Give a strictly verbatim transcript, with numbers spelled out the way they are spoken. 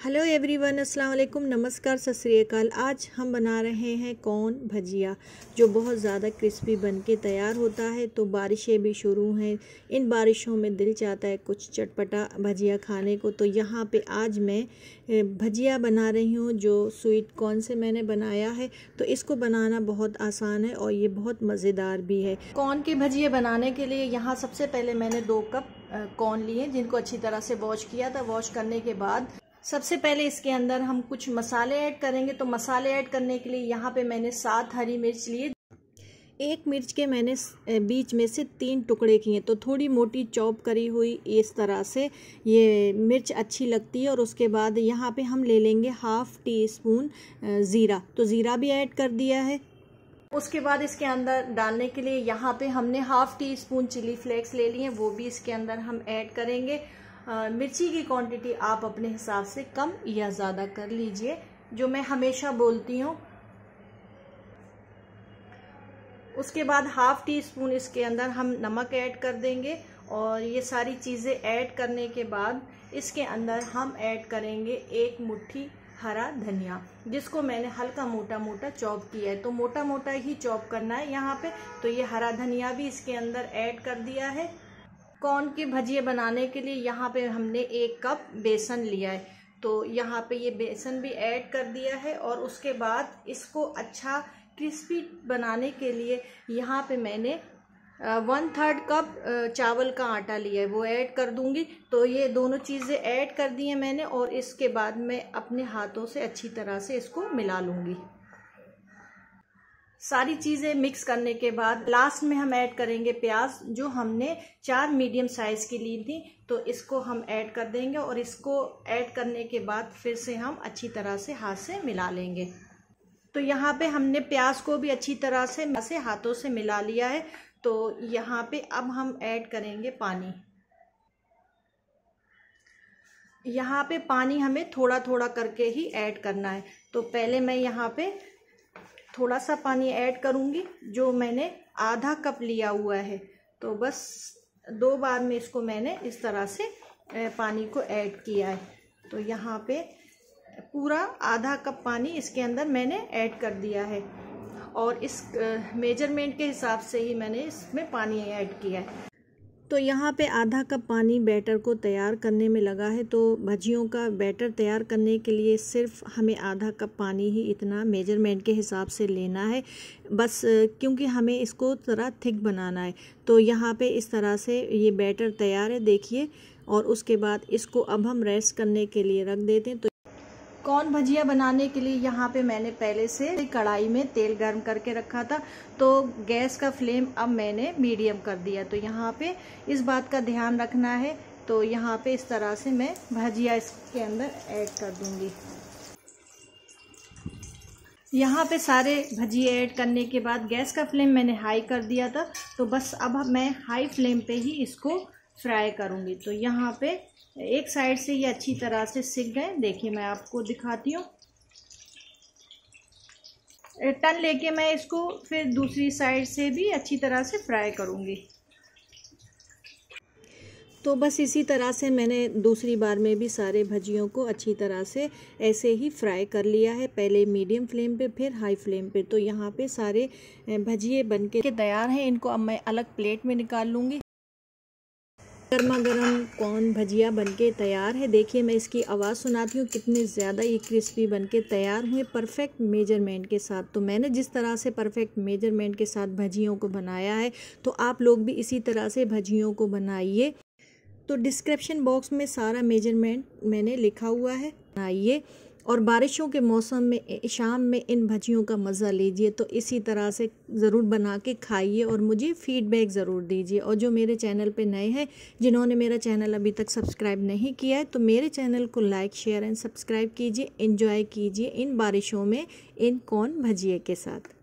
Hello everyone, अस्सलाम वालेकुम, नमस्कार, सत श्री अकाल। आज हम बना रहे हैं कॉर्न भजिया, जो बहुत ज़्यादा क्रिस्पी बन के तैयार होता है। तो बारिशें भी शुरू हैं, इन बारिशों में दिल चाहता है कुछ चटपटा भजिया खाने को। तो यहाँ पे आज मैं भजिया बना रही हूँ, जो स्वीट कॉर्न से मैंने बनाया है। तो इसको बनाना बहुत आसान है और ये बहुत मज़ेदार भी है। कॉर्न की भजिया बनाने के लिए यहाँ सबसे पहले मैंने दो कप कॉर्न लिए, जिनको अच्छी तरह से वॉश किया था। वॉश करने के बाद सबसे पहले इसके अंदर हम कुछ मसाले ऐड करेंगे। तो मसाले ऐड करने के लिए यहाँ पे मैंने सात हरी मिर्च लिए, एक मिर्च के मैंने बीच में से तीन टुकड़े किए। तो थोड़ी मोटी चॉप करी हुई इस तरह से ये मिर्च अच्छी लगती है। और उसके बाद यहाँ पे हम ले लेंगे हाफ टी स्पून ज़ीरा, तो ज़ीरा भी ऐड कर दिया है। उसके बाद इसके अंदर डालने के लिए यहाँ पे हमने half teaspoon chilli flakes ले लिए, वो भी इसके अंदर हम ऐड करेंगे। आ, मिर्ची की क्वांटिटी आप अपने हिसाब से कम या ज़्यादा कर लीजिए, जो मैं हमेशा बोलती हूँ। उसके बाद हाफ टी स्पून इसके अंदर हम नमक ऐड कर देंगे। और ये सारी चीज़ें ऐड करने के बाद इसके अंदर हम ऐड करेंगे एक मुट्ठी हरा धनिया, जिसको मैंने हल्का मोटा मोटा चॉप किया है। तो मोटा मोटा ही चॉप करना है यहाँ पे। तो ये हरा धनिया भी इसके अंदर ऐड कर दिया है। कॉर्न की भजिया बनाने के लिए यहाँ पे हमने एक कप बेसन लिया है, तो यहाँ पे ये बेसन भी ऐड कर दिया है। और उसके बाद इसको अच्छा क्रिस्पी बनाने के लिए यहाँ पे मैंने वन थर्ड कप चावल का आटा लिया है, वो ऐड कर दूंगी। तो ये दोनों चीज़ें ऐड कर दी हैं मैंने, और इसके बाद मैं अपने हाथों से अच्छी तरह से इसको मिला लूँगी। सारी चीज़ें मिक्स करने के बाद लास्ट में हम ऐड करेंगे प्याज, जो हमने चार मीडियम साइज़ की ली थी। तो इसको हम ऐड कर देंगे, और इसको ऐड करने के बाद फिर से हम अच्छी तरह से हाथ से मिला लेंगे। तो यहाँ पे हमने प्याज को भी अच्छी तरह से से हाथों से मिला लिया है। तो यहाँ पे अब हम ऐड करेंगे पानी। यहाँ पे पानी हमें थोड़ा थोड़ा करके ही ऐड करना है। तो पहले मैं यहाँ पे थोड़ा सा पानी ऐड करूँगी, जो मैंने आधा कप लिया हुआ है। तो बस दो बार में इसको मैंने इस तरह से पानी को ऐड किया है। तो यहाँ पे पूरा आधा कप पानी इसके अंदर मैंने ऐड कर दिया है, और इस मेजरमेंट के हिसाब से ही मैंने इसमें पानी ऐड किया है। तो यहाँ पे आधा कप पानी बैटर को तैयार करने में लगा है। तो भजियों का बैटर तैयार करने के लिए सिर्फ हमें आधा कप पानी ही इतना मेजरमेंट के हिसाब से लेना है बस, क्योंकि हमें इसको थोड़ा थिक बनाना है। तो यहाँ पे इस तरह से ये बैटर तैयार है, देखिए। और उसके बाद इसको अब हम रेस्ट करने के लिए रख देते हैं। तो कॉर्न भजिया बनाने के लिए यहाँ पे मैंने पहले से कढ़ाई में तेल गर्म करके रखा था। तो गैस का फ्लेम अब मैंने मीडियम कर दिया। तो यहाँ पे इस बात का ध्यान रखना है। तो यहाँ पे इस तरह से मैं भजिया इसके अंदर ऐड कर दूँगी। यहाँ पे सारे भजिए ऐड करने के बाद गैस का फ्लेम मैंने हाई कर दिया था। तो बस अब मैं हाई फ्लेम पे ही इसको फ्राई करूँगी। तो यहाँ पे एक साइड से ये अच्छी तरह से सिक गए, देखिए मैं आपको दिखाती हूँ। टर्न लेके मैं इसको फिर दूसरी साइड से भी अच्छी तरह से फ्राई करूँगी। तो बस इसी तरह से मैंने दूसरी बार में भी सारे भजियों को अच्छी तरह से ऐसे ही फ्राई कर लिया है, पहले मीडियम फ्लेम पे फिर हाई फ्लेम पे। तो यहाँ पे सारे भजिए बनके तैयार हैं। इनको अब मैं अलग प्लेट में निकाल लूँगी। गर्मा गर्म कॉर्न भजिया बनके तैयार है। देखिए मैं इसकी आवाज़ सुनाती हूँ, कितने ज़्यादा ये क्रिस्पी बनके तैयार हुए परफेक्ट मेजरमेंट के साथ। तो मैंने जिस तरह से परफेक्ट मेजरमेंट के साथ भजियों को बनाया है, तो आप लोग भी इसी तरह से भजियों को बनाइए। तो डिस्क्रिप्शन बॉक्स में सारा मेजरमेंट मैंने लिखा हुआ है, बनाइए। और बारिशों के मौसम में शाम में इन भजियों का मज़ा लीजिए। तो इसी तरह से ज़रूर बना के खाइए और मुझे फ़ीडबैक ज़रूर दीजिए। और जो मेरे चैनल पे नए हैं, जिन्होंने मेरा चैनल अभी तक सब्सक्राइब नहीं किया है, तो मेरे चैनल को लाइक शेयर एंड सब्सक्राइब कीजिए। एंजॉय कीजिए इन बारिशों में इन कॉर्न भजिए के साथ।